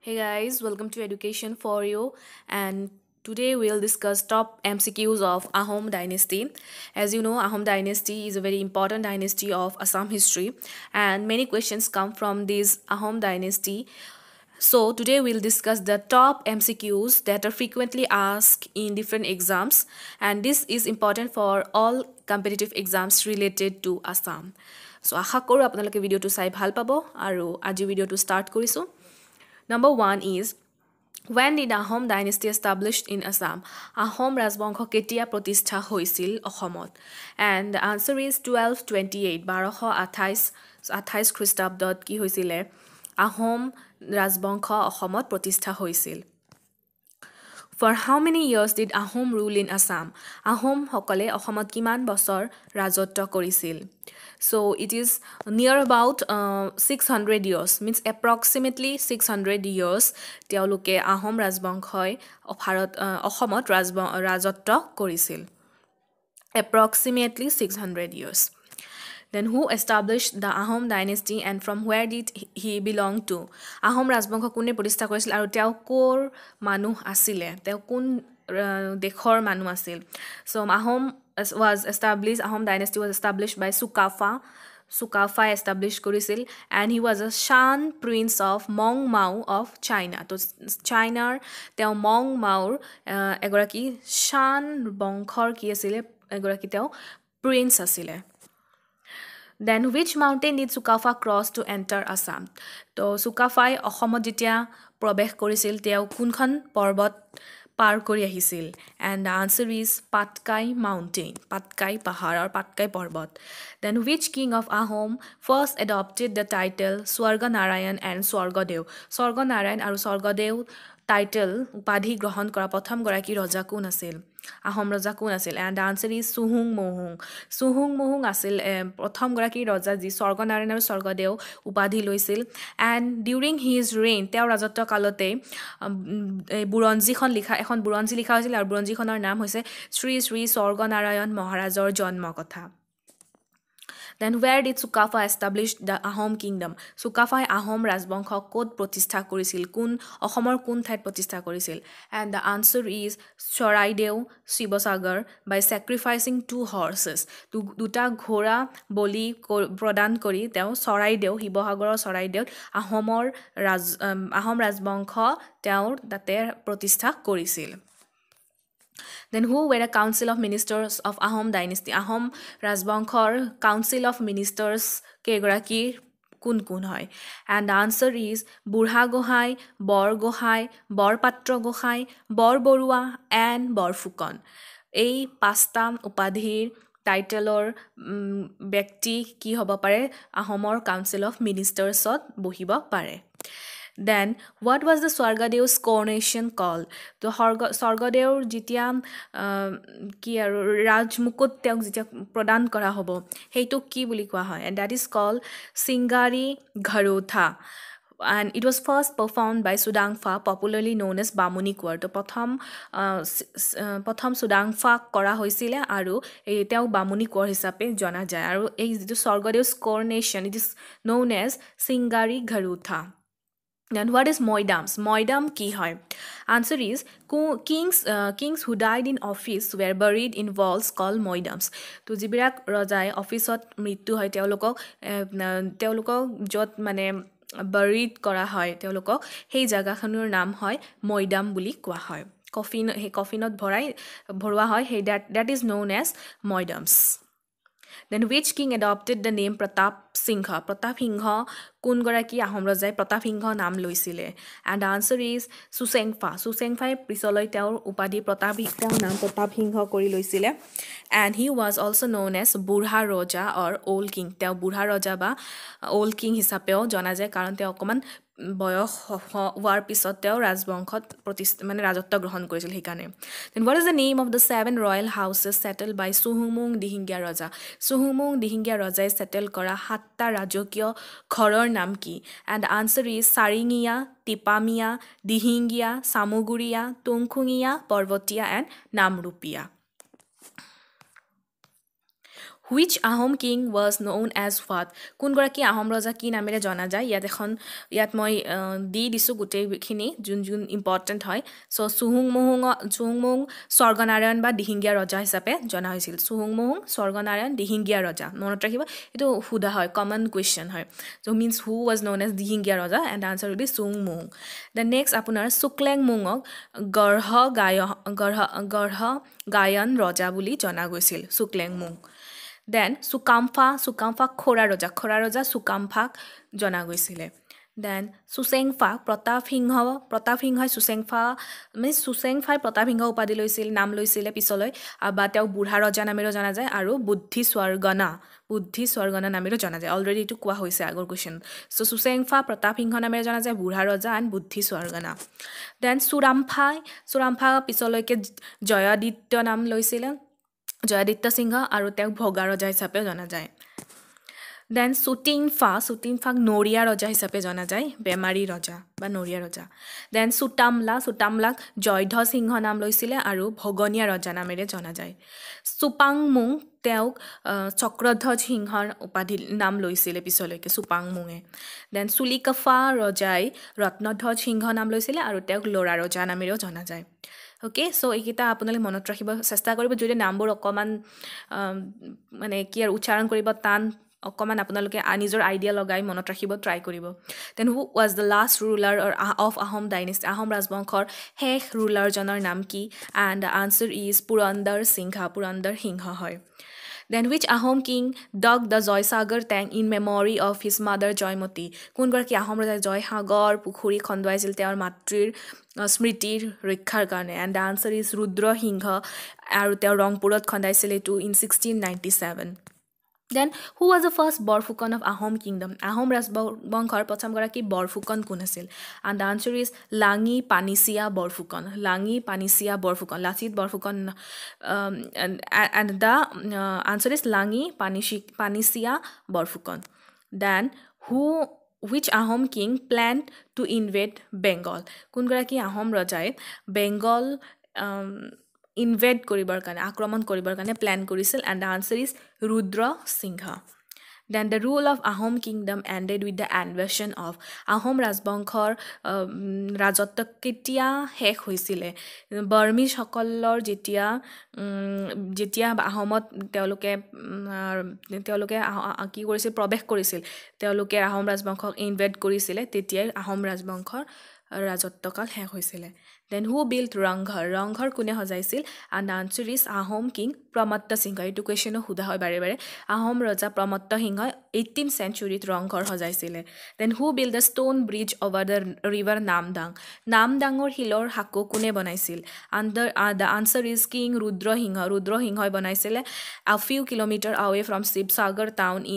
Hey guys, welcome to Education for You, and today we'll discuss top MCQs of Ahom Dynasty. As you know, Ahom Dynasty is a very important dynasty of Assam history, and many questions come from this Ahom Dynasty. So today we'll discuss the top MCQs that are frequently asked in different exams, and this is important for all competitive exams related to Assam. So আশা কৰোঁ আপোনালোকে ভিডিঅ'টো চাই ভাল পাব আৰু আজি ভিডিঅ'টো start কৰিছোঁ. Number 1 is when did Ahom dynasty established in Assam? Ahom ৰাজবংশ কেতিয়া প্ৰতিষ্ঠা হৈছিল অসমত? And the answer is 1228 1228 খ্ৰীষ্টাব্দত কি হৈছিলে? আহোম ৰাজবংশ অসমত প্ৰতিষ্ঠা হৈছিল. For how many years did Ahom rule in Assam? Ahom সকলে অসমত কিমান বছৰ ৰাজত্ব কৰিছিল? So it is near about 600 years, means approximately 600 years তেওঁলোকে আহোম ৰাজবংশই অসমত ৰাজত্ব কৰিছিল. Approximately 600 years. Then who established the Ahom dynasty and from where did he belong to? Ahom ৰাজবংশ কোনে প্ৰতিষ্ঠা কৰিছিল আৰু তেওঁ ক'ৰ মানুহ আছিলে? তেওঁ কোন দেশৰ মানুহ আছিল? So Ahom dynasty was established by Sukafa established কৰিছিল, and he was a Shan prince of Mong Mao of China. তো চাইনাৰ তেওঁ মং মাওৰ এগৰাকী শান বংশৰ কি আছিলে? এগৰাকী তেওঁ প্ৰিন্স আছিলে. Then which mountain did Sukafa cross to enter Assam? তো Sukafai অসমত যেতিয়া প্ৰৱেশ কৰিছিল তেওঁ কোনখন পৰ্বত পাৰ কৰি আহিছিল? And the answer is Patkai mountain, Patkai পাহাৰ or Patkai পৰ্বত. Then which king of Ahom first adopted the title Swarga Narayan and Swargadev? Swarga Narayan আৰু Swargadev টাইটেল উপাধি গ্ৰহণ কৰা প্ৰথম গৰাকী ৰজা কোন আছিল? আহোম ৰজা কোন আছিল? And the answer is Suhung Mohung. Suhung Mohung আছিল প্ৰথম গৰাকী ৰজা যি স্বৰ্গনাৰায়ণ আৰু স্বৰ্গদেউ উপাধি লৈছিল. And during his reign তেওঁৰ ৰাজত্ব কালতে এখন বুৰঞ্জী লিখা হৈছিল আৰু বুৰঞ্জীখনৰ নাম হৈছে শ্ৰী শ্ৰী স্বৰ্গনাৰায়ণ মহাৰাজৰ জন্ম কথা. Then where did Sukafa establish the Ahom kingdom? Sukafai Ahom ৰাজবংশ ক'ত প্ৰতিষ্ঠা কৰিছিল? অসমৰ কোন ঠাইত প্ৰতিষ্ঠা কৰিছিল? And the answer is Charaideo, Shivasagar, by sacrificing 2 horses. দুটা ঘোঁৰা বলি প্ৰদান কৰি তেওঁ চৰাইদেউ, শিৱসাগৰৰ চৰাইদেউত আহোম ৰাজবংশ তেওঁৰ তাতে প্ৰতিষ্ঠা কৰিছিল. Then who were a council of ministers of Ahom dynasty? Ahom ৰাজবংশৰ council of ministers কেইগৰাকী কোন হয়? And the answer is বুঢ়া গোহাঁই, বৰ গোহাঁই, বৰপাত্ৰ গোহাঁই, বৰবৰুৱা and বৰফুকন. এই 5টা উপাধিৰ টাইটেলৰ ব্যক্তি কি হ'ব পাৰে? আহোমৰ council of ministersত বহিব পাৰে. Then what was the Swargadev's coronation called? তো স্বৰ্গদেউৰ যেতিয়া কি আৰু ৰাজমুকুট তেওঁক যেতিয়া প্ৰদান কৰা হ'ব সেইটো কি বুলি কোৱা হয়? And that is called Singari Gharotha. And it was first performed by Sudangfa, popularly known as Bamuni Kaur. তো প্ৰথম Sudangfa কৰা হৈছিলে আৰু তেওঁ বামুনি কোঁৱৰ হিচাপে জনা যায়. আৰু এই যিটো স্বৰ্গদেউ's coronation, it is known as Singari Gharotha. Then what is Moidams? Moidam কি হয়? Answer is kings who died in office were buried in walls called Moidams. তো যিবিলাক ৰজাই অফিসত মৃত্যু হয় তেওঁলোকক য'ত মানে buried কৰা হয় তেওঁলোকক সেই জাগাখনৰ নাম হয় মৈদাম বুলি কোৱা হয়. কফিনত ভৰোৱা হয় সেই that is known as Moidams. Then which king adopted the name Pratap Singha? Pratap Singha কোন গৰাকী আহোম ৰজাই প্ৰতাপ সিংহ নাম লৈছিলে? And the answer is Susengfa. Susengfai পিছলৈ তেওঁৰ উপাধি তেওঁৰ নাম প্ৰতাপ সিংহ কৰি লৈছিলে. And he was also known as বুঢ়া ৰজা or old king. তেওঁ বুঢ়া ৰজা বা old king হিচাপেও জনা যায় কাৰণ তেওঁ অকমান বয়স হোৱাৰ পিছত তেওঁ ৰাজবংশত মানে ৰাজত্ব গ্ৰহণ কৰিছিল সেইকাৰণে. Then what is the name of the 7 royal houses settled by Suhumung Dihingya Raja? Suhumung Dihingya Rajai settled কৰা 7টা ৰাজকীয় ঘৰৰ নাম কি? And the answer is Saringia, Tipamia, Dihingia, Samuguria, Tungkhungia, Parvatia and Namrupia. Which Ahom king was known as what? কোনগৰাকী Ahom ৰজা কি নামেৰে জনা যায়? ইয়াত মই দি দিছোঁ গোটেইখিনি যোন ইম্পৰ্টেণ্ট হয়। চ' চুহুংমুহুং স্বৰ্গনাৰায়ণ বা দিহিঙীয়া ৰজা হিচাপে জনা হৈছিল। চুহুংমুহুং স্বৰ্গনাৰায়ণ দিহিঙীয়া ৰজা, মনত ৰাখিব। এইটো সোধা হয়, কমন কুৱেশ্যন হয়। So' means who was known as Dihingia Raja, and answer will be চুহুংমুহুং। দেন নেক্সট আপোনাৰ চুকলেংমুঙক গঢ় গায়ন ৰজা বুলি জনা গৈছিল, চুকলেংমুং। দেন চুকাম্ফাক খোৰা ৰজা চুকাম্ফাক জনা গৈছিলে। দেন চুচেংফাক প্ৰতাপসিংহই চুচেংফাই প্ৰতাপসিংহ উপাধি নাম লৈছিলে পিছলৈ, বা তেওঁক বুঢ়া ৰজা নামেৰেও জনা যায়, আৰু বুদ্ধি স্বৰ্গনা নামেৰেও জনা যায়। অলৰেডি এইটো কোৱা হৈছে আগৰ কুৱেশ্যন। চ' চুচেংফা প্ৰতাপসিংহ নামেৰে জনা যায়, বুঢ়া ৰজা এণ্ড বুদ্ধি স্বৰ্গনা। দেন চুৰাম্ফা পিছলৈকে জয়াদিত্য নাম লৈছিলে, জয়াদিত্য সিংহ, আৰু তেওঁক ভগা ৰজা হিচাপেও জনা যায়। দেন চুটিংফাক নৰিয়া ৰজা হিচাপে জনা যায়, বেমাৰী ৰজা বা নৰিয়া ৰজা। দেন চুটামলাক জয়ধ্বজ সিংহ নাম লৈছিলে, আৰু ভগনীয়া ৰজা নামেৰে জনা যায়। চুপাংমুং তেওঁক চক্ৰধ্বজ সিংহৰ উপাধি নাম লৈছিলে পিছলৈকে, চুপাংমুঙে। দেন চুলিকাফা ৰজাই ৰত্নধ্বজ সিংহ নাম লৈছিলে, আৰু তেওঁক ল'ৰা ৰজা নামেৰেও জনা যায়। অ'কে, চ' এইকেইটা আপোনালোকে মনত ৰাখিব চেষ্টা কৰিব। যদি নামবোৰ অকণমান মানে কি আৰু উচ্চাৰণ কৰিব টান, অকণমান আপোনালোকে নিজৰ আইডিয়া লগাই মনত ৰাখিব ট্ৰাই কৰিব। Then who was the last ruler of Ahom dynasty? Ahom ৰাজবংশৰ শেষ ৰুলাৰজনৰ নাম কি? And the answer is Purandar Singha হয়। Then which Ahom king dug the Joysagar tank in memory of his mother Joymati? কোনগৰাকী Ahom ৰজাই জয়সাগৰ পুখুৰী খন্দুৱাইছিল তেওঁৰ মাতৃৰ স্মৃতিৰ ৰক্ষাৰ কাৰণে? And the answer is Rudra Singha, আৰু তেওঁ ৰংপুৰত খন্দাইছিল এইটো in 1697. Then who was the first Borphukan of Ahom kingdom? Ahom ৰাজবংশৰ প্ৰথমগৰাকী বৰফুকন কোন আছিল? And the answer is লাঙি পানিছিয়া Borphukan, Lachit Borphukan. And the answer is লাঙি পানিছিয়া Borphukan. Then which Ahom king planned to invade Bengal? কোনগৰাকী Ahom ৰজাই বেংগল আক্ৰমণ কৰিবৰ কাৰণে প্লেন কৰিছিল? And the answer is Rudra Singha. Then the rule of Ahom kingdom ended with the invasion of Ahom ৰাজবংশৰ ৰাজত্ব কেতিয়া শেষ হৈছিলে? বাৰ্মিজসকলৰ যেতিয়া আহোমত তেওঁলোকে কি কৰিছিল, প্ৰৱেশ কৰিছিল, তেওঁলোকে আহোম ৰাজবংশক ইনভেড কৰিছিলে, তেতিয়াই আহোম ৰাজবংশৰ ৰাজত্বকাল শেষ হৈছিলে। দেন হু বিল্ড ৰংঘৰ কোনে সজাইছিল? And the answer is Ahom king Pramatta Singha. এইটো কুৱেশ্যনো সোধা হয় বাৰে বাৰে। আহোম ৰজা প্ৰমত্ত সিংহই 18th centuryত ৰংঘৰ সজাইছিলে। Then who build the stone bridge over the river নামদাঙৰ শিলৰ সাঁকো কোনে বনাইছিল? দ্য আনচাৰ ইজ কিং ৰুদ্ৰসিংহই বনাইছিলে a few kilometers away from Sivasagar town in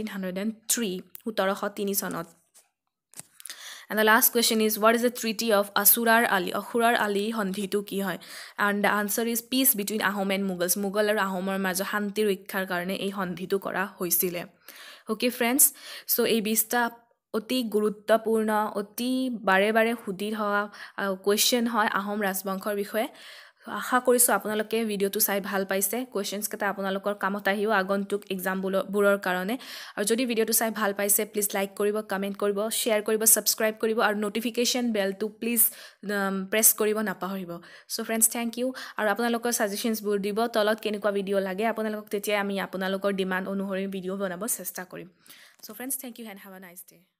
1703 চনত। And the last question is, what is the treaty of Asurar Ali সন্ধিটো কি হয়? And the answer is peace between Ahom and Mughals. Mughal আৰু আহোমৰ মাজত শান্তি ৰক্ষাৰ কাৰণে এই সন্ধিটো কৰা হৈছিলে। অ'কে ফ্ৰেণ্ডছ, চ' এই 20টা অতি গুৰুত্বপূৰ্ণ, অতি বাৰে বাৰে সুধি হোৱা কুৱেশ্যন হয় আহোম ৰাজবংশৰ বিষয়ে। আশা কৰিছোঁ আপোনালোকে ভিডিঅ'টো চাই ভাল পাইছে। কুৱেশ্যনছকেইটা আপোনালোকৰ কামত আহিব আগন্তুক এক্সামবোৰৰ কাৰণে। আৰু যদি ভিডিঅ'টো চাই ভাল পাইছে, প্লিজ লাইক কৰিব, কমেণ্ট কৰিব, শ্বেয়াৰ কৰিব, ছাবস্ক্ৰাইব কৰিব, আৰু ন'টিফিকেশ্যন বেলটো প্লিজ প্ৰেছ কৰিব নাপাহৰিব। So' friends, thank you. আৰু আপোনালোকৰ ছাজেশ্যনছবোৰ দিব তলত, কেনেকুৱা ভিডিঅ' লাগে আপোনালোকক, তেতিয়াই আমি আপোনালোকৰ ডিমাণ্ড অনুসৰি ভিডিঅ' বনাব চেষ্টা কৰিম। So' friends, thank you and have a nice day.